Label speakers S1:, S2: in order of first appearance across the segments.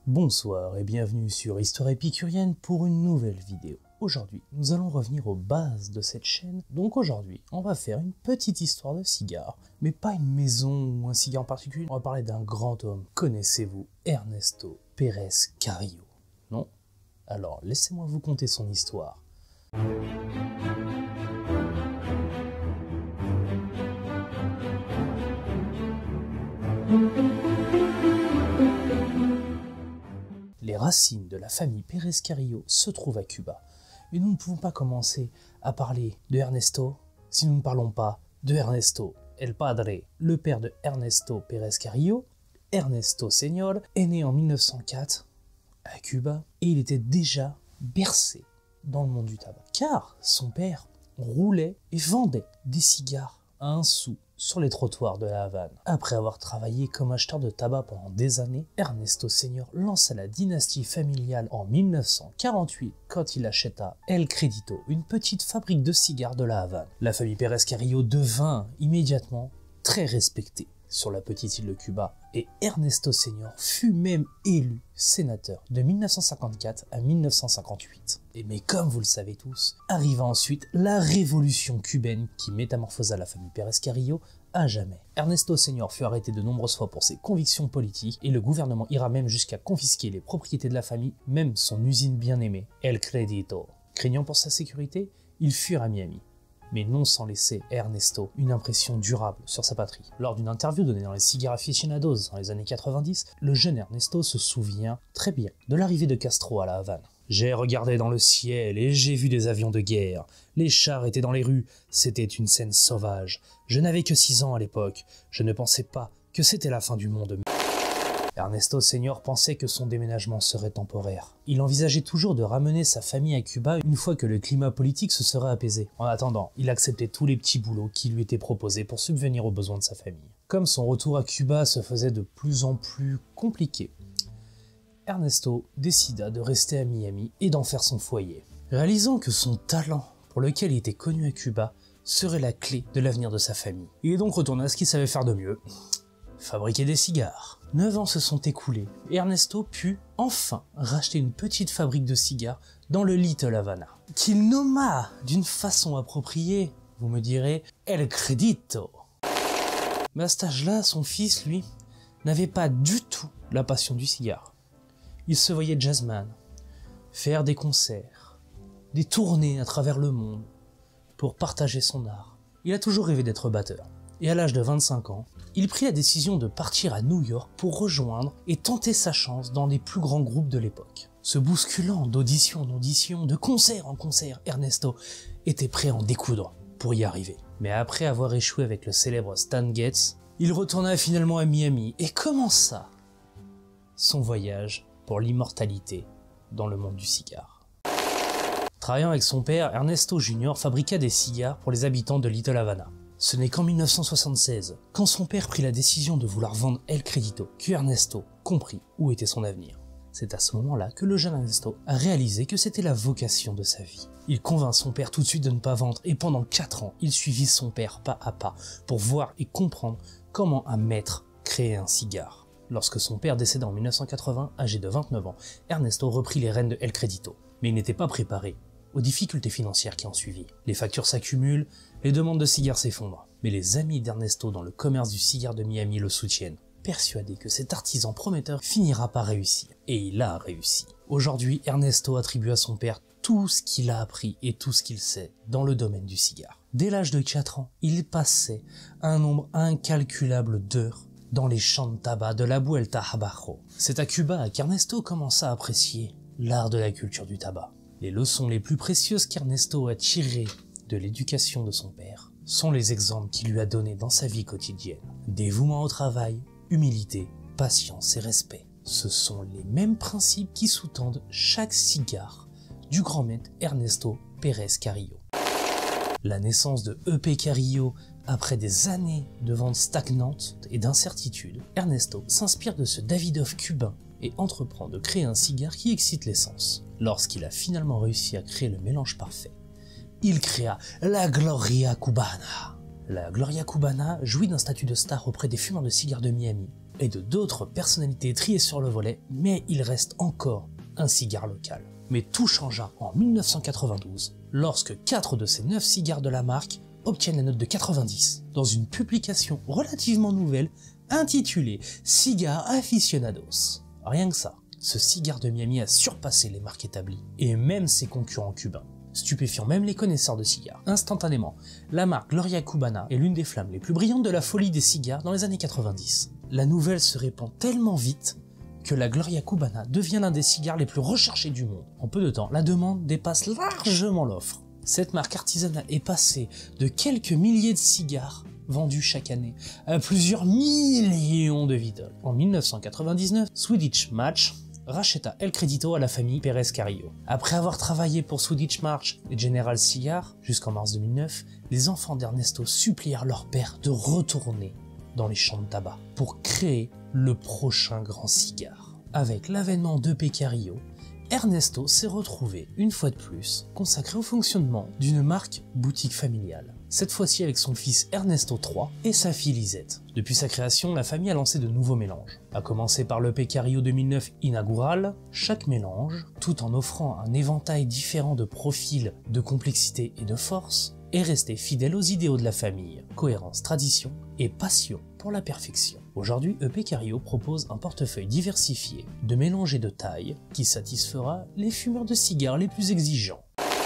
S1: Bonsoir et bienvenue sur Histoire épicurienne pour une nouvelle vidéo. Aujourd'hui, nous allons revenir aux bases de cette chaîne. Donc aujourd'hui, on va faire une petite histoire de cigare, mais pas une maison ou un cigare en particulier. On va parler d'un grand homme. Connaissez-vous Ernesto Pérez Carrillo? Non? Alors laissez-moi vous conter son histoire. Les racines de la famille Pérez Carrillo se trouvent à Cuba. Et nous ne pouvons pas commencer à parler de Ernesto si nous ne parlons pas de Ernesto, el padre, le père de Ernesto Pérez Carrillo. Ernesto Senior est né en 1904 à Cuba et il était déjà bercé dans le monde du tabac. Car son père roulait et vendait des cigares à 1 sou sur les trottoirs de la Havane. Après avoir travaillé comme acheteur de tabac pendant des années, Ernesto Senior lança la dynastie familiale en 1948 quand il acheta El Crédito, une petite fabrique de cigares de la Havane. La famille Pérez Carrillo devint immédiatement très respectée sur la petite île de Cuba et Ernesto Senior fut même élu sénateur de 1954 à 1958. Mais comme vous le savez tous, arriva ensuite la révolution cubaine qui métamorphosa la famille Pérez Carrillo à jamais. Ernesto Senior fut arrêté de nombreuses fois pour ses convictions politiques et le gouvernement ira même jusqu'à confisquer les propriétés de la famille, même son usine bien-aimée, El Crédito. Craignant pour sa sécurité, ils furent à Miami, mais non sans laisser à Ernesto une impression durable sur sa patrie. Lors d'une interview donnée dans les Cigar Aficionados dans les années 90, le jeune Ernesto se souvient très bien de l'arrivée de Castro à la Havane. « J'ai regardé dans le ciel et j'ai vu des avions de guerre. Les chars étaient dans les rues, c'était une scène sauvage. Je n'avais que 6 ans à l'époque, je ne pensais pas que c'était la fin du monde. » Ernesto Senior pensait que son déménagement serait temporaire. Il envisageait toujours de ramener sa famille à Cuba une fois que le climat politique se serait apaisé. En attendant, il acceptait tous les petits boulots qui lui étaient proposés pour subvenir aux besoins de sa famille. Comme son retour à Cuba se faisait de plus en plus compliqué, Ernesto décida de rester à Miami et d'en faire son foyer. Réalisant que son talent, pour lequel il était connu à Cuba, serait la clé de l'avenir de sa famille. Il est donc retourné à ce qu'il savait faire de mieux: fabriquer des cigares. 9 ans se sont écoulés et Ernesto put enfin racheter une petite fabrique de cigares dans le Little Havana, qu'il nomma d'une façon appropriée, vous me direz, El Crédito. Mais à cet âge-là, son fils, lui, n'avait pas du tout la passion du cigare. Il se voyait jazzman, faire des concerts, des tournées à travers le monde pour partager son art. Il a toujours rêvé d'être batteur. Et à l'âge de 25 ans, il prit la décision de partir à New York pour rejoindre et tenter sa chance dans les plus grands groupes de l'époque. Se bousculant d'audition en audition, de concert en concert, Ernesto était prêt à en découdre pour y arriver. Mais après avoir échoué avec le célèbre Stan Getz, il retourna finalement à Miami et commença son voyage pour l'immortalité dans le monde du cigare. Travaillant avec son père, Ernesto Jr. fabriqua des cigares pour les habitants de Little Havana. Ce n'est qu'en 1976, quand son père prit la décision de vouloir vendre El Crédito, que Ernesto comprit où était son avenir. C'est à ce moment-là que le jeune Ernesto a réalisé que c'était la vocation de sa vie. Il convainc son père tout de suite de ne pas vendre et pendant 4 ans, il suivit son père pas à pas pour voir et comprendre comment un maître créait un cigare. Lorsque son père décéda en 1980, âgé de 29 ans, Ernesto reprit les rênes de El Crédito. Mais il n'était pas préparé aux difficultés financières qui en suivirent. Les factures s'accumulent, les demandes de cigares s'effondrent. Mais les amis d'Ernesto dans le commerce du cigare de Miami le soutiennent, persuadés que cet artisan prometteur finira par réussir. Et il a réussi. Aujourd'hui, Ernesto attribue à son père tout ce qu'il a appris et tout ce qu'il sait dans le domaine du cigare. Dès l'âge de 4 ans, il passait un nombre incalculable d'heures dans les champs de tabac de la Vuelta a Bajo. C'est à Cuba qu'Ernesto commença à apprécier l'art de la culture du tabac. Les leçons les plus précieuses qu'Ernesto a tirées de l'éducation de son père sont les exemples qu'il lui a donnés dans sa vie quotidienne. Dévouement au travail, humilité, patience et respect. Ce sont les mêmes principes qui sous-tendent chaque cigare du grand maître Ernesto Pérez Carrillo. La naissance de E.P. Carrillo, après des années de ventes stagnantes et d'incertitudes, Ernesto s'inspire de ce Davidoff cubain et entreprend de créer un cigare qui excite les sens. Lorsqu'il a finalement réussi à créer le mélange parfait, il créa la Gloria Cubana. La Gloria Cubana jouit d'un statut de star auprès des fumeurs de cigares de Miami, et de d'autres personnalités triées sur le volet, mais il reste encore un cigare local. Mais tout changea en 1992, lorsque 4 de ces 9 cigares de la marque obtiennent la note de 90, dans une publication relativement nouvelle intitulée Cigar Aficionados. Rien que ça, ce cigare de Miami a surpassé les marques établies, et même ses concurrents cubains, stupéfiant même les connaisseurs de cigares. Instantanément, la marque Gloria Cubana est l'une des flammes les plus brillantes de la folie des cigares dans les années 90. La nouvelle se répand tellement vite que la Gloria Cubana devient l'un des cigares les plus recherchés du monde. En peu de temps, la demande dépasse largement l'offre. Cette marque artisanale est passée de quelques milliers de cigares vendus chaque année à plusieurs millions de vidoles. En 1999, Swedish Match racheta El Crédito à la famille Pérez Carrillo. Après avoir travaillé pour Swedish Match et General Cigar jusqu'en mars 2009, les enfants d'Ernesto supplièrent leur père de retourner dans les champs de tabac pour créer le prochain grand cigare. Avec l'avènement d'E.P. Carrillo, Ernesto s'est retrouvé, une fois de plus, consacré au fonctionnement d'une marque boutique familiale. Cette fois-ci avec son fils Ernesto III et sa fille Lisette. Depuis sa création, la famille a lancé de nouveaux mélanges. À commencer par l'E.P. Carrillo 2009 inaugural, chaque mélange, tout en offrant un éventail différent de profils, de complexité et de force, est resté fidèle aux idéaux de la famille, cohérence, tradition et passion pour la perfection. Aujourd'hui, E.P. Carrillo propose un portefeuille diversifié de mélanges et de tailles qui satisfera les fumeurs de cigares les plus exigeants.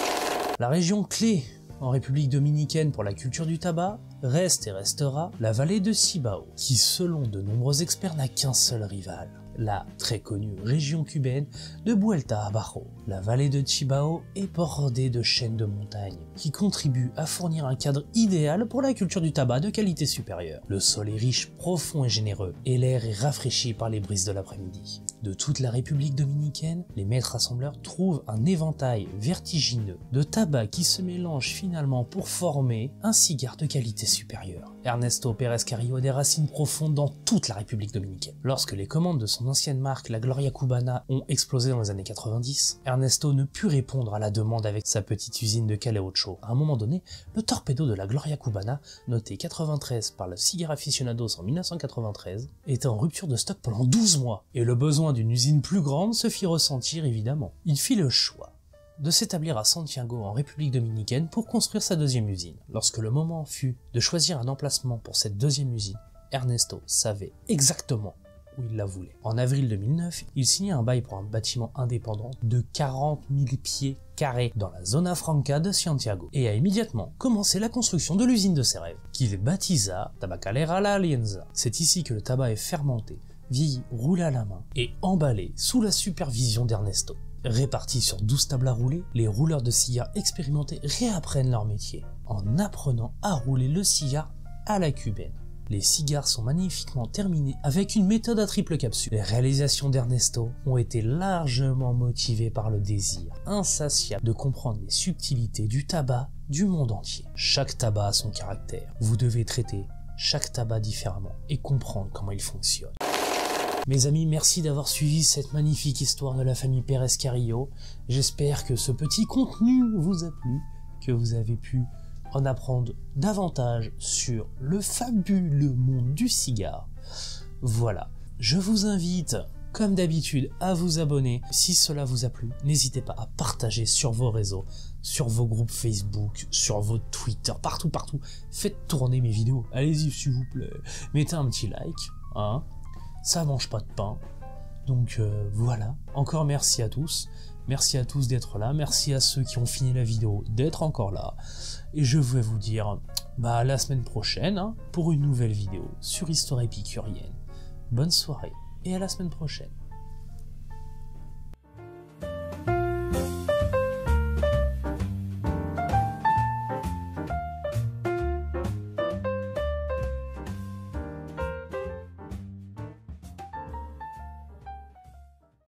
S1: La région clé en République dominicaine pour la culture du tabac reste et restera la vallée de Cibao, qui selon de nombreux experts n'a qu'un seul rival, la très connue région cubaine de Vuelta a Bajo. La vallée de Cibao est bordée de chaînes de montagnes qui contribuent à fournir un cadre idéal pour la culture du tabac de qualité supérieure. Le sol est riche, profond et généreux, et l'air est rafraîchi par les brises de l'après-midi. De toute la République dominicaine, les maîtres assembleurs trouvent un éventail vertigineux de tabac qui se mélange finalement pour former un cigare de qualité supérieure. Ernesto Pérez Carrillo a des racines profondes dans toute la République dominicaine. Lorsque les commandes de son ancienne marque, la Gloria Cubana, ont explosé dans les années 90, Ernesto ne put répondre à la demande avec sa petite usine de Caleucho. À un moment donné, le torpedo de la Gloria Cubana, noté 93 par le Cigar Aficionados en 1993, était en rupture de stock pendant 12 mois, et le besoin d'une usine plus grande se fit ressentir évidemment. Il fit le choix de s'établir à Santiago en République dominicaine pour construire sa deuxième usine. Lorsque le moment fut de choisir un emplacement pour cette deuxième usine, Ernesto savait exactement où il la voulait. En avril 2009, il signa un bail pour un bâtiment indépendant de 40 000 pieds carrés dans la Zona Franca de Santiago et a immédiatement commencé la construction de l'usine de ses rêves, qu'il baptisa Tabacalera La Alianza. C'est ici que le tabac est fermenté, vieilli, roulé à la main et emballé sous la supervision d'Ernesto. Répartis sur 12 tables à rouler, les rouleurs de cigares expérimentés réapprennent leur métier en apprenant à rouler le cigare à la cubaine. Les cigares sont magnifiquement terminés avec une méthode à triple capsule. Les réalisations d'Ernesto ont été largement motivées par le désir insatiable de comprendre les subtilités du tabac du monde entier. Chaque tabac a son caractère. Vous devez traiter chaque tabac différemment et comprendre comment il fonctionne. Mes amis, merci d'avoir suivi cette magnifique histoire de la famille Pérez Carrillo. J'espère que ce petit contenu vous a plu, que vous avez pu en apprendre davantage sur le fabuleux monde du cigare. Voilà, je vous invite, comme d'habitude, à vous abonner. Si cela vous a plu, n'hésitez pas à partager sur vos réseaux, sur vos groupes Facebook, sur vos Twitter, partout. Faites tourner mes vidéos, allez-y s'il vous plaît. Mettez un petit like, hein. Ça mange pas de pain. Donc voilà, encore merci à tous. Merci à tous d'être là, merci à ceux qui ont fini la vidéo d'être encore là. Et je vais vous dire à la semaine prochaine pour une nouvelle vidéo sur Histoire épicurienne. Bonne soirée et à la semaine prochaine.